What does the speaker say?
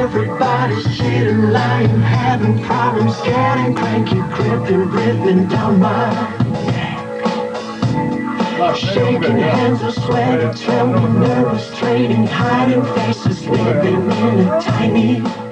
Everybody's cheating, lying, having problems, getting cranky, gripping down my neck. Shaking hands with sweaty, trembling, nervous, trading, hiding faces, living in a tiny